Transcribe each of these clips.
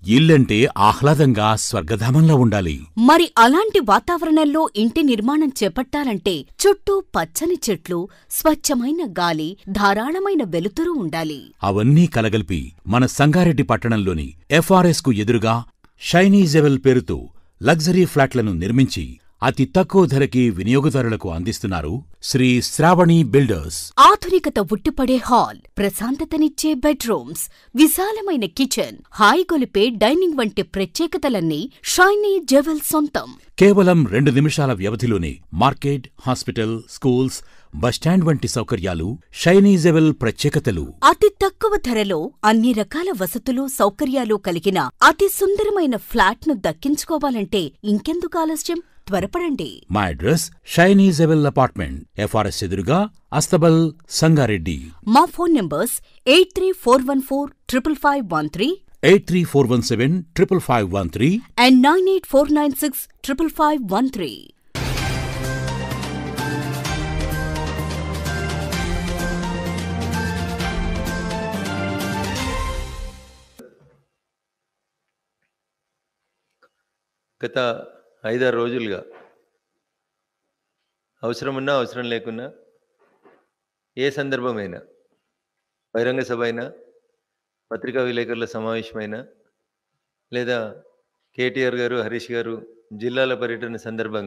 ఇల్లంటే ఆహ్లాదంగా స్వర్గధామంలా ఉండాలి. మరి అలాంటి వాతావరణంలో ఇంటి నిర్మాణం చేపట్టాలంటే చుట్టూ పచ్చని చెట్లు, స్వచ్ఛమైన గాలి, ధారాళమైన వెలుతురు ఉండాలి. అవన్నీ కలగలిపి మన సంగారెడ్డి పట్టణంలోని FRS కు ఎదురుగా షైనీ జెవెల్ పేరుతో లగ్జరీ ఫ్లాట్లను నిర్మించి అతి తక్కువ ధరకి వినియోగదారులకు అందిస్తున్నారు శ్రీ శ్రావణి బిల్డర్స్. ఆధునికత ఉట్టిపడే హాల్, ప్రశాంతతనిచ్చే బెడ్రూమ్స్, విశాలమైన కిచెన్, హాయిగొలిపే డైనింగ్ వంటి ప్రత్యేకతలన్నీ షైనీ జెవెల్ సొంతం. కేవలం 2 నిమిషాల వ్యవధిలోనే మార్కెట్, హాస్పిటల్, స్కూల్స్, బస్టాండ్ వంటి సౌకర్యాలు షైనీ జెవెల్ ప్రత్యేకతలు. అతి తక్కువ ధరలో అన్ని రకాల వసతులు, సౌకర్యాలు కలిగిన అతి సుందరమైన ఫ్లాట్ను దక్కించుకోవాలంటే ఇంకెందుకు ఆలస్యం? త్వరపడండి. మా address shiny jewel apartment, FRS ఎదురుగా, అస్తబల్, సంగారెడ్డి. మా ఫోన్ నంబర్స్ 8341455513, 8341755513 and 9849655513. గత 5-6 రోజులుగా అవసరమున్నా అవసరం లేకున్నా ఏ సందర్భమైనా, బహిరంగ సభ అయినా, పత్రికా విలేకరుల సమావేశమైనా, లేదా కేటీఆర్ గారు, హరీష్ గారు జిల్లాల పర్యటన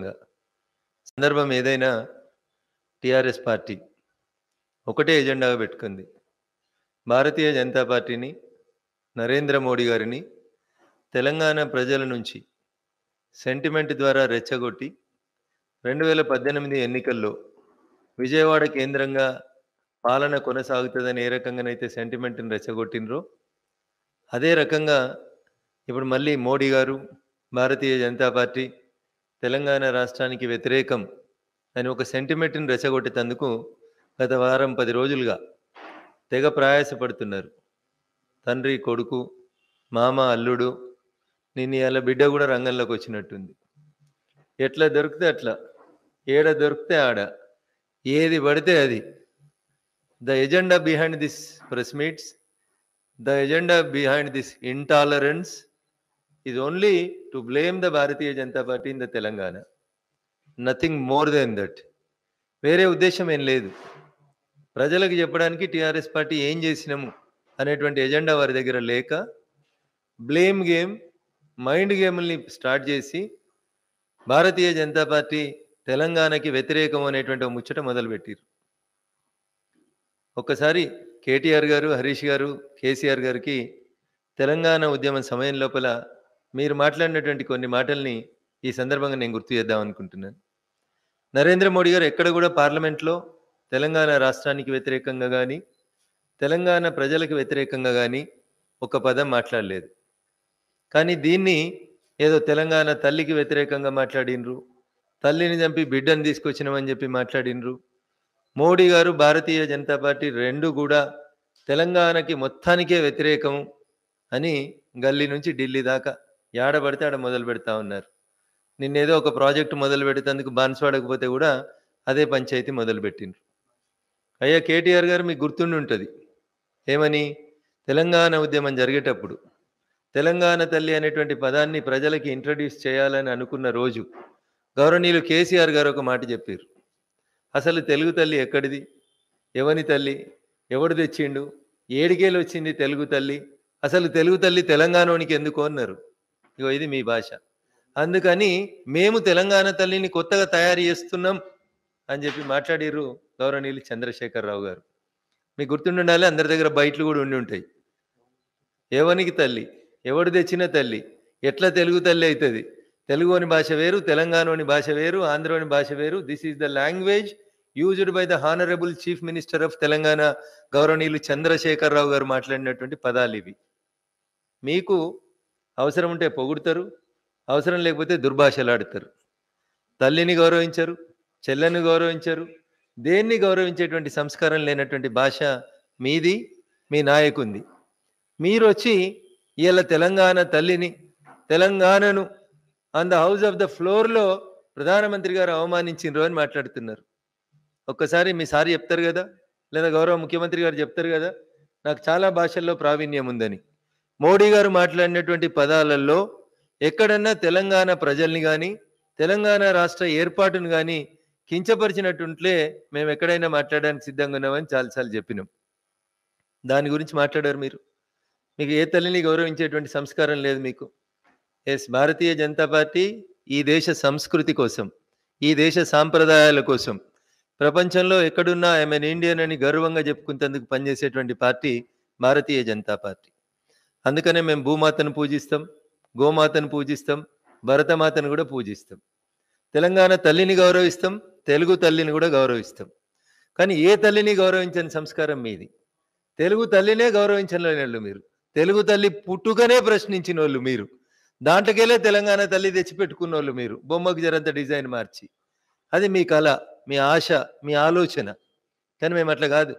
సందర్భం ఏదైనా టీఆర్ఎస్ పార్టీ ఒకటే ఎజెండాగా పెట్టుకుంది. భారతీయ జనతా పార్టీని, నరేంద్ర మోడీ గారిని తెలంగాణ ప్రజల నుంచి సెంటిమెంట్ ద్వారా రెచ్చగొట్టి 2018 ఎన్నికల్లో విజయవాడ కేంద్రంగా పాలన కొనసాగుతుందని ఏ రకంగానైతే సెంటిమెంట్ని రెచ్చగొట్టినరో, అదే రకంగా ఇప్పుడు మళ్ళీ మోడీ గారు, భారతీయ జనతా పార్టీ తెలంగాణ రాష్ట్రానికి వ్యతిరేకం అని ఒక సెంటిమెంట్ని రెచ్చగొట్టేందుకు గత వారం 10 రోజులుగా తెగ ప్రయాసపడుతున్నారు. తండ్రి, కొడుకు, మామ, అల్లుడు, నిన్న ఇలా బిడ్డ కూడా రంగంలోకి వచ్చినట్టుంది. ఎట్లా దొరికితే అట్లా, ఏడ దొరికితే ఆడ, ఏది పడితే అది. The agenda behind this press meets, the agenda behind this intolerance is only to blame the Bharatiya Janata party in the Telangana. Nothing more than that. వేరే ఉద్దేశం ఏం లేదు. ప్రజలకు చెప్పడానికి టీఆర్ఎస్ పార్టీ ఏం చేసినాము అనేటువంటి ఎజెండా వారి దగ్గర లేక, బ్లేమ్ గేమ్, మైండ్ గేమ్ని స్టార్ట్ చేసి భారతీయ జనతా పార్టీ తెలంగాణకి వ్యతిరేకం అనేటువంటి ముచ్చట మొదలుపెట్టారు. ఒక్కసారి కేటీఆర్ గారు, హరీష్ గారు, కేసీఆర్ గారికి తెలంగాణ ఉద్యమం సమయం లోపల మీరు మాట్లాడినటువంటి కొన్ని మాటల్ని ఈ సందర్భంగా నేను గుర్తు చేద్దాం అనుకుంటున్నాను. నరేంద్ర మోడీ గారు ఎక్కడ కూడా పార్లమెంట్లో తెలంగాణ రాష్ట్రానికి వ్యతిరేకంగా కానీ, తెలంగాణ ప్రజలకు వ్యతిరేకంగా కానీ ఒక పదం మాట్లాడలేదు. కానీ దీన్ని ఏదో తెలంగాణ తల్లికి వ్యతిరేకంగా మాట్లాడినరు, తల్లిని చంపి బిడ్డను తీసుకొచ్చినామని చెప్పి మాట్లాడినరు. మోడీ గారు, భారతీయ జనతా పార్టీ రెండు కూడా తెలంగాణకి మొత్తానికే వ్యతిరేకం అని గల్లీ నుంచి ఢిల్లీ దాకా ఏడబడితే ఆడ మొదలు పెడతా ఉన్నారు. నిన్నేదో ఒక ప్రాజెక్టు మొదలు పెడేందుకు బాన్స్వాడకపోతే కూడా అదే పంచాయతీ మొదలుపెట్టిండ్రు. అయ్యా కేటీఆర్ గారు, మీకు గుర్తుండి ఉంటుంది ఏమని, తెలంగాణ ఉద్యమం జరిగేటప్పుడు తెలంగాణ తల్లి అనేటువంటి పదాన్ని ప్రజలకి ఇంట్రడ్యూస్ చేయాలని అనుకున్న రోజు గౌరవనీయులు కేసీఆర్ గారు ఒక మాట చెప్పారు. అసలు తెలుగు తల్లి ఎక్కడిది, ఎవని తల్లి, ఎవడు తెచ్చిండు, ఏడికేలు వచ్చింది తెలుగు తల్లి, అసలు తెలుగు తల్లి తెలంగాణలోనికి ఎందుకు అన్నారు. ఇగో ఇది మీ భాష, అందుకని మేము తెలంగాణ తల్లిని కొత్తగా తయారు చేస్తున్నాం అని చెప్పి మాట్లాడిర్రు గౌరవనీయులు చంద్రశేఖరరావు గారు. మీకు గుర్తుండాలి, అందరి దగ్గర బయట్లు కూడా ఉండి ఉంటాయి. ఎవనికి తల్లి, ఎవడు తెచ్చిన తల్లి, ఎట్లా తెలుగు తల్లి అవుతుంది, తెలుగుని భాష వేరు, తెలంగాణలోని భాష వేరు, ఆంధ్రలోని భాష వేరు. This is the language used by the honourable chief minister of Telangana గౌరవనీయులు చంద్రశేఖరరావు గారు మాట్లాడినటువంటి పదాలు ఇవి. మీకు అవసరం ఉంటే పొగుడతారు, అవసరం లేకపోతే దుర్భాషలాడతారు. తల్లిని గౌరవించరు, చెల్లెని గౌరవించరు, దేన్ని గౌరవించేటువంటి సంస్కారం లేనటువంటి భాష మీది, మీ నాయకుంది. మీరు వచ్చి ఇలా తెలంగాణ తల్లిని, తెలంగాణను on the house of the ఫ్లోర్లో ప్రధానమంత్రి గారు అవమానించిండ్రు అని మాట్లాడుతున్నారు. ఒక్కసారి మీ సారి చెప్తారు కదా, లేదా గౌరవ ముఖ్యమంత్రి గారు చెప్తారు కదా, నాకు చాలా భాషల్లో ప్రావీణ్యం ఉందని. మోడీ గారు మాట్లాడినటువంటి పదాలలో ఎక్కడన్నా తెలంగాణ ప్రజల్ని కానీ తెలంగాణ రాష్ట్ర ఏర్పాటును కానీ కించపరిచినట్టుంటే మేము ఎక్కడైనా మాట్లాడడానికి సిద్ధంగా ఉన్నామని చాలాసార్లు చెప్పినాం. దాని గురించి మాట్లాడారు మీరు. మీకు ఏ తల్లిని గౌరవించేటువంటి సంస్కారం లేదు మీకు. భారతీయ జనతా పార్టీ ఈ దేశ సంస్కృతి కోసం, ఈ దేశ సాంప్రదాయాల కోసం ప్రపంచంలో ఎక్కడున్నా ఐఎమ్ ఎన్ ఇండియన్ అని గర్వంగా చెప్పుకునేందుకు పనిచేసేటువంటి పార్టీ భారతీయ జనతా పార్టీ. అందుకనే మేము భూమాతను పూజిస్తాం, గోమాతను పూజిస్తాం, భరతమాతను కూడా పూజిస్తాం. తెలంగాణ తల్లిని గౌరవిస్తాం, తెలుగు తల్లిని కూడా గౌరవిస్తాం. కానీ ఏ తల్లిని గౌరవించని సంస్కారం మీది. తెలుగు తల్లినే గౌరవించలేని వాళ్ళు మీరు. తెలుగు తల్లి పుట్టుకనే ప్రశ్నించిన వాళ్ళు మీరు. దాంట్లోకెళ్ళే తెలంగాణ తల్లి తెచ్చిపెట్టుకున్న వాళ్ళు మీరు, బొమ్మకు జరంత డిజైన్ మార్చి. అది మీ కళ, మీ ఆశ, మీ ఆలోచన. కానీ మేము అట్లా కాదు.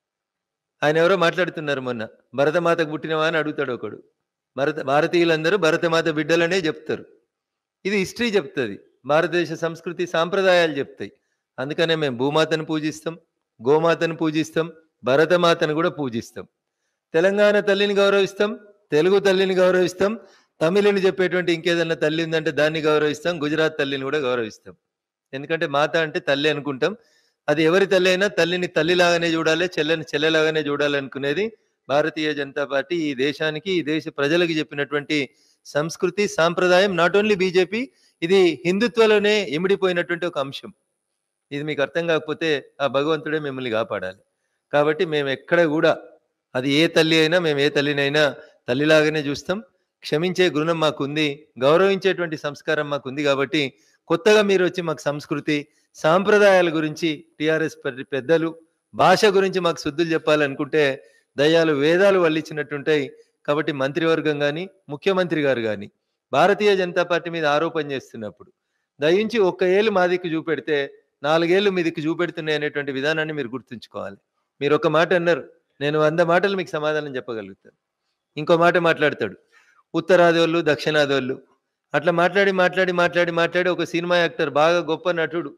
ఆయన ఎవరో మాట్లాడుతున్నారు మొన్న, భరతమాతకు పుట్టినవా అని అడుగుతాడు ఒకడు. భారతీయులందరూ భరతమాత బిడ్డలనే చెప్తారు. ఇది హిస్టరీ చెప్తుంది, భారతదేశ సంస్కృతి సాంప్రదాయాలు చెప్తాయి. అందుకనే మేము భూమాతను పూజిస్తాం, గోమాతను పూజిస్తాం, భరతమాతను కూడా పూజిస్తాం. తెలంగాణ తల్లిని గౌరవిస్తాం, తెలుగు తల్లిని గౌరవిస్తాం, తమిళని చెప్పేటువంటి ఇంకేదన్నా తల్లి ఉందంటే దాన్ని గౌరవిస్తాం, గుజరాత్ తల్లిని కూడా గౌరవిస్తాం. ఎందుకంటే మాత అంటే తల్లి అనుకుంటాం. అది ఎవరి తల్లి అయినా తల్లిని తల్లిలాగానే చూడాలి, చెల్లెని చెల్లెలాగానే చూడాలనుకునేది భారతీయ జనతా పార్టీ ఈ దేశానికి, ఈ దేశ ప్రజలకు చెప్పినటువంటి సంస్కృతి సాంప్రదాయం. నాట్ ఓన్లీ బీజేపీ, ఇది హిందుత్వలోనే ఇమిడిపోయినటువంటి ఒక అంశం. ఇది మీకు అర్థం కాకపోతే ఆ భగవంతుడే మిమ్మల్ని కాపాడాలి. కాబట్టి మేము ఎక్కడ కూడా, అది ఏ తల్లి అయినా, మేము ఏ తల్లినైనా తల్లిలాగానే చూస్తాం. క్షమించే గుణం మాకుంది, గౌరవించేటువంటి సంస్కారం మాకుంది. కాబట్టి కొత్తగా మీరు వచ్చి మాకు సంస్కృతి సాంప్రదాయాల గురించి, టీఆర్ఎస్ పెద్దలు భాష గురించి మాకు శుద్ధులు చెప్పాలనుకుంటే దయ్యాలు వేదాలు వల్లించినట్టుంటాయి. కాబట్టి మంత్రివర్గం కానీ, ముఖ్యమంత్రి గారు కానీ భారతీయ జనతా పార్టీ మీద ఆరోపణ చేస్తున్నప్పుడు దయించి ఒక్క ఏళ్ళు మా దిక్కు చూపెడితే 4 ఏళ్ళు మీ దిక్కు చూపెడుతున్నాయి అనేటువంటి విధానాన్ని మీరు గుర్తుంచుకోవాలి. మీరు ఒక మాట అన్నారు, నేను 100 మాటలు మీకు సమాధానం చెప్పగలుగుతాను. ఇంకో మాట మాట్లాడతాడు, ఉత్తరాది వాళ్ళు, దక్షిణాది వాళ్ళు. అట్లా మాట్లాడి మాట్లాడి మాట్లాడి మాట్లాడి ఒక సినిమా యాక్టర్, బాగా గొప్ప నటుడు,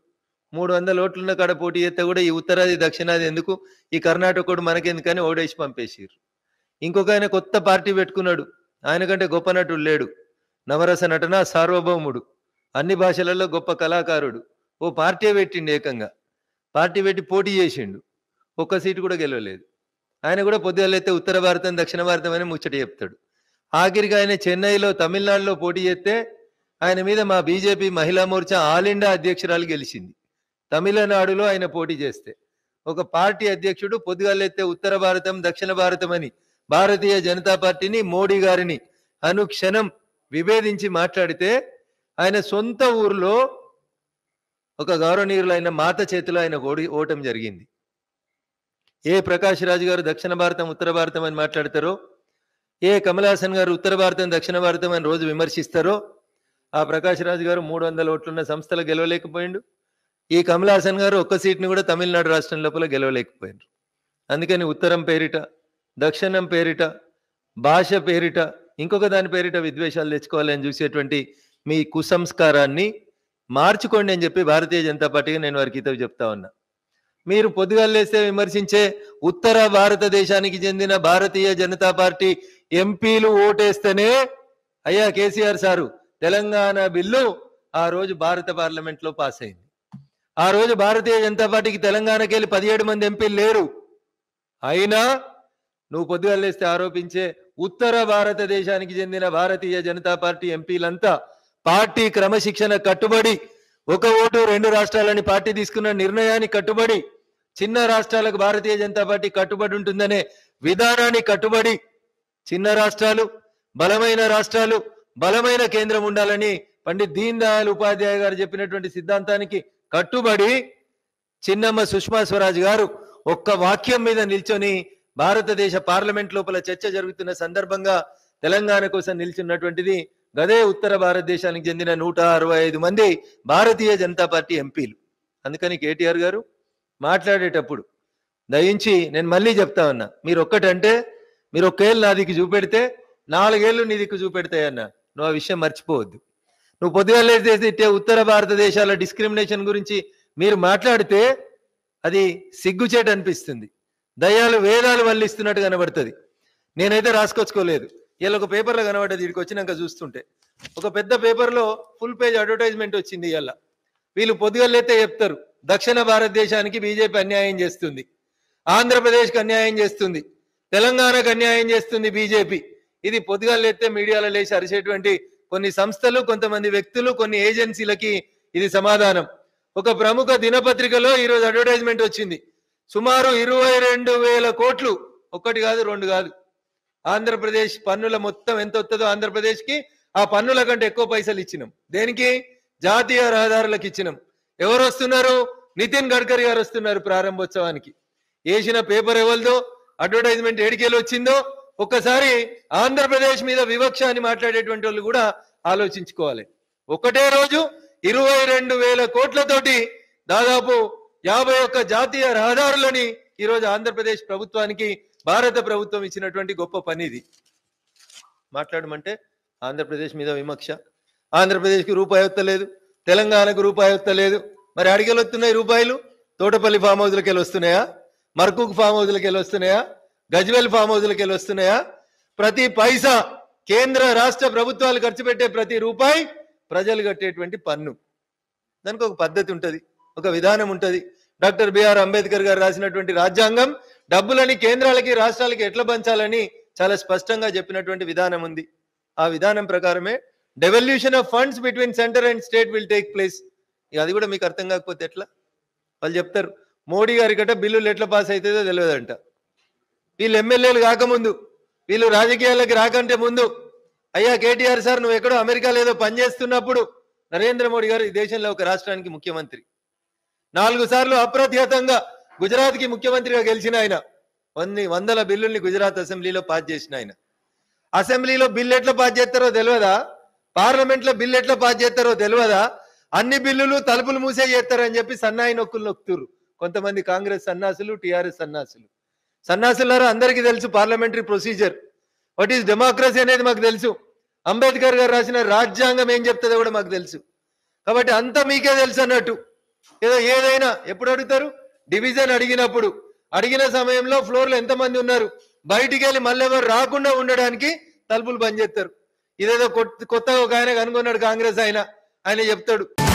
300 ఓట్లున్న కాడ పోటీ చేస్తే కూడా ఈ ఉత్తరాది దక్షిణాది ఎందుకు, ఈ కర్ణాటకోడు మనకెందుకని ఓడేసి పంపేసిర్రు. ఇంకొక ఆయన కొత్త పార్టీ పెట్టుకున్నాడు, ఆయన కంటే గొప్ప నటుడు లేడు, నవరస నటన సార్వభౌముడు, అన్ని భాషలలో గొప్ప కళాకారుడు. ఓ పార్టీ పెట్టిండు, ఏకంగా పార్టీ పెట్టి పోటీ చేసిండు, ఒక్క సీటు కూడా గెలవలేదు. ఆయన కూడా పొద్దుగాలైతే ఉత్తర భారతం దక్షిణ భారతం అని ముచ్చట చెప్తాడు. ఆఖరికి ఆయన చెన్నైలో, తమిళనాడులో పోటీ చేస్తే ఆయన మీద మా బీజేపీ మహిళా మోర్చా ఆల్ ఇండియా అధ్యక్షురాలు గెలిచింది. తమిళనాడులో ఆయన పోటీ చేస్తే ఒక పార్టీ అధ్యక్షుడు పొద్దుగాలైతే ఉత్తర భారతం దక్షిణ భారతం అని భారతీయ జనతా పార్టీని, మోడీ గారిని అనుక్షణం విభేదించి మాట్లాడితే ఆయన సొంత ఊర్లో ఒక గౌరవనీయులైన మాత చేతిలో ఆయన ఓటం జరిగింది. ఏ ప్రకాష్ రాజు గారు దక్షిణ భారతం ఉత్తర భారతం అని మాట్లాడతారో, ఏ కమల్ హాసన్ గారు ఉత్తర భారతం దక్షిణ భారతం అని రోజు విమర్శిస్తారో, ఆ ప్రకాష్ రాజు గారు 300 ఓట్లున్న సంస్థలు గెలవలేకపోయిండు. ఈ కమల్ హాసన్ గారు ఒక్క సీట్ని కూడా తమిళనాడు రాష్ట్రం లోపల గెలవలేకపోయినారు. అందుకని ఉత్తరం పేరిట, దక్షిణం పేరిట, భాష పేరిట, ఇంకొక దాని పేరిట విద్వేషాలు తెచ్చుకోవాలని చూసేటువంటి మీ కుసంస్కారాన్ని మార్చుకోండి అని చెప్పి భారతీయ జనతా పార్టీగా నేను వారికి హితవు చెప్తా ఉన్నా. మీరు పొద్దుగాలేస్తే విమర్శించే ఉత్తర భారతదేశానికి చెందిన భారతీయ జనతా పార్టీ ఎంపీలు ఓటేస్తేనే అయ్యా కేసీఆర్ సారు తెలంగాణ బిల్లు ఆ రోజు భారత పార్లమెంట్ లో పాస్ అయింది. ఆ రోజు భారతీయ జనతా పార్టీకి తెలంగాణకి వెళ్ళి 17 మంది ఎంపీలు లేరు. అయినా నువ్వు పొద్దుగాలేస్తే ఆరోపించే ఉత్తర భారతదేశానికి చెందిన భారతీయ జనతా పార్టీ ఎంపీలంతా పార్టీ క్రమశిక్షణ కట్టుబడి, ఒక ఓటు 2 రాష్ట్రాలని పార్టీ తీసుకున్న నిర్ణయానికి కట్టుబడి, చిన్న రాష్ట్రాలకు భారతీయ జనతా పార్టీ కట్టుబడి ఉంటుందనే విధానాన్ని కట్టుబడి, చిన్న రాష్ట్రాలు, బలమైన రాష్ట్రాలు, బలమైన కేంద్రం ఉండాలని పండిత్ దీన్ దయాళ్ ఉపాధ్యాయ గారు చెప్పినటువంటి సిద్ధాంతానికి కట్టుబడి చిన్నమ్మ సుష్మా స్వరాజ్ గారు ఒక్క వాక్యం మీద నిల్చొని భారతదేశ పార్లమెంట్ లోపల చర్చ జరుగుతున్న సందర్భంగా తెలంగాణ కోసం నిల్చున్నటువంటిది గదే ఉత్తర భారతదేశానికి చెందిన 165 మంది భారతీయ జనతా పార్టీ ఎంపీలు. అందుకని కేటీఆర్ గారు మాట్లాడేటప్పుడు దయించి నేను మళ్ళీ చెప్తా ఉన్నా, మీరు ఒక్కటంటే మీరు ఒక్కేళ్ళు నా దిక్కు చూపెడితే 4 ఏళ్ళు నీ దిక్కు చూపెడతాయన్న, నువ్వు ఆ విషయం మర్చిపోవద్దు. నువ్వు పొద్దుగాలేసేసి ఉత్తర భారతదేశాల డిస్క్రిమినేషన్ గురించి మీరు మాట్లాడితే అది సిగ్గుచేట అనిపిస్తుంది, దయ్యాలు వేదాలు వల్లిస్తున్నట్టు కనబడుతుంది. నేనైతే రాసుకొచ్చుకోలేదు, ఇలా ఒక పేపర్లో కనబడ్డది వీడికి వచ్చినాక చూస్తుంటే, ఒక పెద్ద పేపర్లో ఫుల్ పేజ్ అడ్వర్టైజ్మెంట్ వచ్చింది. ఇలా వీళ్ళు పొద్దుగలైతే చెప్తారు, దక్షిణ భారతదేశానికి బీజేపీ అన్యాయం చేస్తుంది, ఆంధ్రప్రదేశ్కి అన్యాయం చేస్తుంది, తెలంగాణకు అన్యాయం చేస్తుంది బీజేపీ. ఇది పొద్దుగలైతే మీడియాలో లేచి అరిచేటువంటి కొన్ని సంస్థలు, కొంతమంది వ్యక్తులు, కొన్ని ఏజెన్సీలకి ఇది సమాధానం. ఒక ప్రముఖ దినపత్రికలో ఈరోజు అడ్వర్టైజ్మెంట్ వచ్చింది. సుమారు 22,000 కోట్లు, ఒక్కటి కాదు రెండు కాదు, ఆంధ్రప్రదేశ్ పన్నుల మొత్తం ఎంత వస్తుందో ఆంధ్రప్రదేశ్కి ఆ పన్నుల కంటే ఎక్కువ పైసలు ఇచ్చినాం. దేనికి? జాతీయ రహదారులకు ఇచ్చినాం. ఎవరు వస్తున్నారు? నితిన్ గడ్కరీ గారు వస్తున్నారు ప్రారంభోత్సవానికి. వేసిన పేపర్ ఎవరిదో, అడ్వర్టైజ్మెంట్ ఏడికేలు వచ్చిందో ఒక్కసారి ఆంధ్రప్రదేశ్ మీద వివక్ష అని మాట్లాడేటువంటి వాళ్ళు కూడా ఆలోచించుకోవాలి. ఒకటే రోజు 22,000 కోట్లతోటి దాదాపు 51 జాతీయ రహదారులని ఈరోజు ఆంధ్రప్రదేశ్ ప్రభుత్వానికి భారత ప్రభుత్వం ఇచ్చినటువంటి గొప్ప పని ఇది. మాట్లాడమంటే ఆంధ్రప్రదేశ్ మీద వివక్ష, ఆంధ్రప్రదేశ్కి రూపాయి వస్తలేదు, తెలంగాణకు రూపాయి వస్తలేదు. మరి అడిగెలు వస్తున్నాయి రూపాయలు? తోటపల్లి ఫామ్ హౌస్లకి వెళ్ళి వస్తున్నాయా? మర్కూక్ ఫామ్ హౌస్లకి వెళ్ళి వస్తున్నాయా? గజ్వేల్ ఫామ్ హౌస్లకి వెళ్ళి వస్తున్నాయా? ప్రతి పైసా కేంద్ర రాష్ట్ర ప్రభుత్వాలు ఖర్చు పెట్టే ప్రతి రూపాయి ప్రజలు కట్టేటువంటి పన్ను. దానికి ఒక పద్ధతి ఉంటుంది, ఒక విధానం ఉంటుంది. డాక్టర్ బిఆర్ అంబేద్కర్ గారు రాసినటువంటి రాజ్యాంగం డబ్బులని కేంద్రాలకి రాష్ట్రాలకి ఎట్లా పంచాలని చాలా స్పష్టంగా చెప్పినటువంటి విధానం ఉంది. ఆ విధానం ప్రకారమే devolution of funds between centre and state will take place. అది కూడా మీకు అర్థం కాకపోతే ఎట్లా? వాళ్ళు చెప్తారు మోడీ గారి గట్ట బిల్లులు ఎట్లా పాస్ అవుతుందో తెలియదంట. వీళ్ళు ఎమ్మెల్యేలు కాకముందు, వీళ్ళు రాజకీయాలకి రాకంటే ముందు, అయ్యా కేటీఆర్ సార్ నువ్వు ఎక్కడో అమెరికాలో ఏదో పనిచేస్తున్నప్పుడు నరేంద్ర మోడీ గారు ఈ దేశంలో ఒక రాష్ట్రానికి ముఖ్యమంత్రి, 4 సార్లు అప్రతిహతంగా గుజరాత్కి ముఖ్యమంత్రిగా గెలిచిన ఆయన, వందల బిల్లుల్ని గుజరాత్ అసెంబ్లీలో పాస్ చేసిన ఆయన. అసెంబ్లీలో బిల్లు ఎట్లా పాస్ చేస్తారో తెలియదా? పార్లమెంట్లో బిల్లు ఎట్లా పాస్ చేస్తారో తెలియదా? అన్ని బిల్లులు తలుపులు మూసే చేస్తారని చెప్పి సన్నాయి నొక్కులు నొక్కుతురు కొంతమంది కాంగ్రెస్ సన్నాసులు, టీఆర్ఎస్ సన్నాసులు. సన్నాసులారా అందరికీ తెలుసు parliamentary procedure, what is democracy అనేది మాకు తెలుసు. అంబేద్కర్ గారు రాసిన రాజ్యాంగం ఏం చెప్తుందో కూడా మాకు తెలుసు. కాబట్టి అంతా మీకే తెలుసు అన్నట్టు. ఏదైనా ఎప్పుడు అడుగుతారు? డివిజన్ అడిగినప్పుడు, అడిగిన సమయంలో ఫ్లోర్లో ఎంతమంది ఉన్నారు, బయటికి వెళ్ళి మళ్ళీ ఎవరు రాకుండా ఉండడానికి తలుపులు బంద్ చేస్తారు. ఇదేదో కొత్తగా ఒక ఆయన కనుగొన్నాడు కాంగ్రెస్ ఆయన చెప్తాడు